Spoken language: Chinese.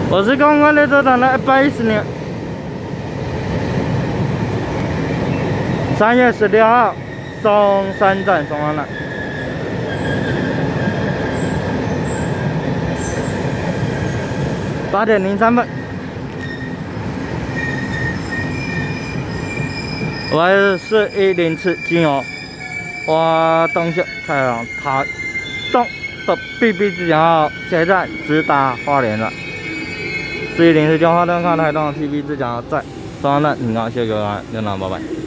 我是公关列车长的110年，3月16号，松山站松山站。8点03分，我是4104次经由花东线太阳塔东的 BB 自强号下一站直达花莲了。4104经花东看台东的 TB 自强号在松山站停靠，谢谢各位，领导，拜拜。